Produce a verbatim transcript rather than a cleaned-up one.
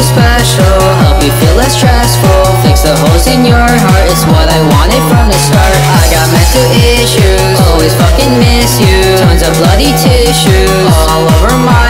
special, help you feel less stressful, fix the holes in your heart, it's what I wanted from the start. I got mental issues, always fucking miss you, tons of bloody tissues all over my